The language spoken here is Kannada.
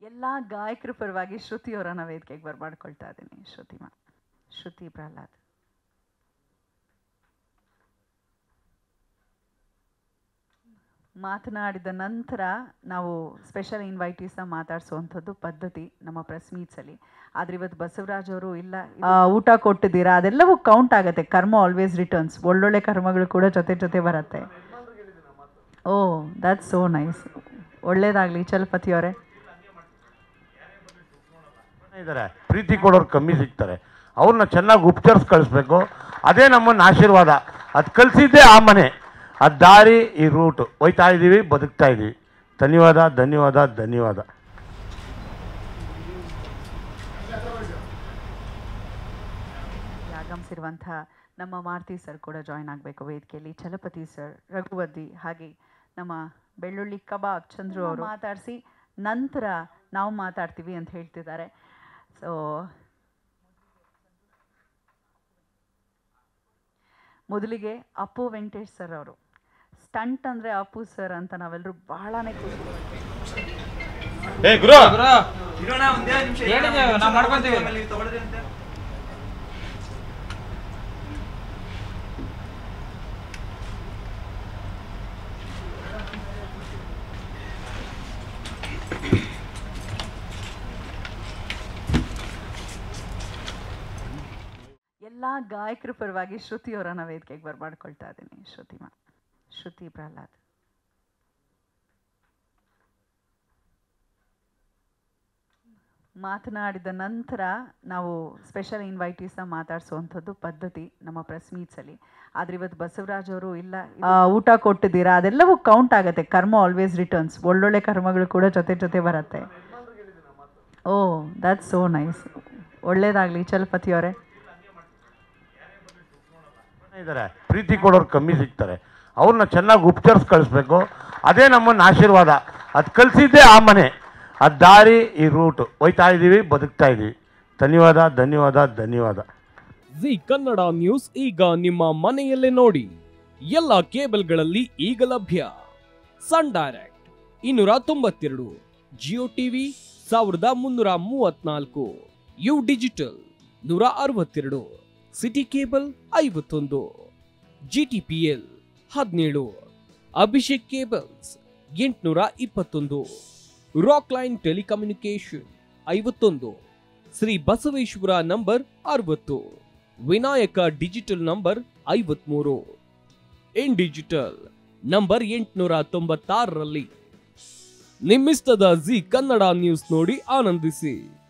ಎಲ್ಲ ಗಾಯಕರ ಪರವಾಗಿ ಶ್ರುತಿ ಅವರನ್ನ ವೇದಿಕೆಗೆ ಬರಮಾಡ್ಕೊಳ್ತಾ ಇದ್ದೀನಿ. ಶ್ರುತಿ ಪ್ರಹ್ಲಾದ್. ಮಾತನಾಡಿದ ನಂತರ ನಾವು ಸ್ಪೆಷಲ್ ಇನ್ವೈಟೀಸ್ನ ಮಾತಾಡಿಸುವಂಥದ್ದು ಪದ್ಧತಿ ನಮ್ಮ ಪ್ರೆಸ್ ಮೀಟ್ಸಲ್ಲಿ. ಆದರೆ ಇವತ್ತು ಬಸವರಾಜ್ ಅವರು ಇಲ್ಲ, ಊಟ ಕೊಟ್ಟಿದ್ದೀರಾ, ಅದೆಲ್ಲವೂ ಕೌಂಟ್ ಆಗುತ್ತೆ. ಕರ್ಮ ಆಲ್ವೇಸ್ ರಿಟರ್ನ್ಸ್. ಒಳ್ಳೊಳ್ಳೆ ಕರ್ಮಗಳು ಕೂಡ ಜೊತೆ ಜೊತೆ ಬರುತ್ತೆ. Oh, that's so nice. ಒಳ್ಳೇದಾಗಲಿ ಚಲಪತಿ ಅವರೇ. ಪ್ರೀತಿ ಕೊಡೋರು ಕಮ್ಮಿ ಸಿಗ್ತಾರೆ, ಅವ್ರನ್ನ ಚೆನ್ನಾಗಿ ಉಪಚರಿಸಿ ಕಳಿಸ್ಬೇಕು. ಅದೇ ನಮ್ಮನ್ನು ಆಶೀರ್ವಾದ. ಅದು ಕಲಿಸಿದ್ದೇ ಆ ಮನೆ, ಅದು ದಾರಿ, ಈ ರೂಟ್ ಹೋಯ್ತಾ ಇದ್ದೀವಿ, ಬದುಕ್ತಾ ಇದ್ದೀವಿ. ಧನ್ಯವಾದ ಧನ್ಯವಾದ ಧನ್ಯವಾದ. ಆಗಮಿಸಿರುವಂಥ ನಮ್ಮ ಮಾರುತಿ ಸರ್ ಕೂಡ ಜಾಯ್ನ್ ಆಗಬೇಕು ವೇದಿಕೆಯಲ್ಲಿ. ಚಲಪತಿ ಸರ್, ರಘುವದ್ದಿ, ಹಾಗೆ ನಮ್ಮ ಬೆಳ್ಳುಳ್ಳಿ ಕಬಾಬ್ ಚಂದ್ರು ಅವರು ಮಾತಾಡಿಸಿ ನಂತರ ನಾವು ಮಾತಾಡ್ತೀವಿ ಅಂತ ಹೇಳ್ತಿದ್ದಾರೆ. ಸೊ ಮೊದಲಿಗೆ ಅಪ್ಪು ವೆಂಕಟೇಶ್ ಸರ್ ಅವರು. ಸ್ಟಂಟ್ ಅಂದರೆ ಅಪ್ಪು ಸರ್ ಅಂತ ನಾವೆಲ್ಲರೂ ಬಹಳನೇ ಖುಷಿ. ಎಲ್ಲ ಗಾಯಕರ ಪರವಾಗಿ ಶ್ರುತಿ ಅವರನ್ನ ವೇದಿಕೆಗೆ ಬರಮಾಡ್ಕೊಳ್ತಾ ಇದ್ದೀನಿ. ಶ್ರುತಿ ಪ್ರಹ್ಲಾದ್. ಮಾತನಾಡಿದ ನಂತರ ನಾವು ಸ್ಪೆಷಲ್ ಇನ್ವೈಟೀಸ್ನ ಮಾತಾಡಿಸುವಂಥದ್ದು ಪದ್ಧತಿ ನಮ್ಮ ಪ್ರೆಸ್ ಮೀಟ್ಸಲ್ಲಿ. ಆದರೆ ಇವತ್ತು ಬಸವರಾಜ್ ಅವರು ಇಲ್ಲ, ಊಟ ಕೊಟ್ಟಿದ್ದೀರಾ, ಅದೆಲ್ಲವೂ ಕೌಂಟ್ ಆಗುತ್ತೆ. ಕರ್ಮ ಆಲ್ವೇಸ್ ರಿಟರ್ನ್ಸ್. ಒಳ್ಳೊಳ್ಳೆ ಕರ್ಮಗಳು ಕೂಡ ಜೊತೆ ಜೊತೆ ಬರುತ್ತೆ. Oh, that's so nice. ಒಳ್ಳೇದಾಗಲಿ ಚಲಪತಿ ಅವರೇ. ಪ್ರೀತಿ ಕೊಡೋರು ಕಮ್ಮಿ ಸಿಗ್ತಾರೆ, ಅವ್ರನ್ನ ಚೆನ್ನಾಗಿ ಉಪಚರಿಸಿ ಕಳಿಸ್ಬೇಕು. ಅದೇ ನಮ್ಮನ್ನು ಆಶೀರ್ವಾದ. ಅದು ಕಲಿಸಿದ್ದೇ ಆ ಮನೆ, ಅದು ದಾರಿ, ಈ ರೂಟ್ ಹೋಯ್ತಾ ಇದ್ದೀವಿ, ಬದುಕ್ತಾ ಇದ್ದೀವಿ. ಧನ್ಯವಾದ ಧನ್ಯವಾದ ಧನ್ಯವಾದ. ಜಿ ಕನ್ನಡ ನ್ಯೂಸ್ ಈಗ ನಿಮ್ಮ ಮನೆಯಲ್ಲೇ ನೋಡಿ. ಎಲ್ಲ ಕೇಬಲ್ಗಳಲ್ಲಿ ಈಗ ಲಭ್ಯ. Sun Direct 292, Jio TV 1334, U digital 162, City cable 51, GTPL 17, Abhishek cables 821, Rock Line telecommunication 51, Shri Basaveshwara number 60, Vinayaka digital number 53, in digital number 896ರಲ್ಲಿ. ನಿಮ್ಮಿಸ್ತದ ಜಿ ಕನ್ನಡ ನ್ಯೂಸ್ ನೋಡಿ ಆನಂದಿಸಿ.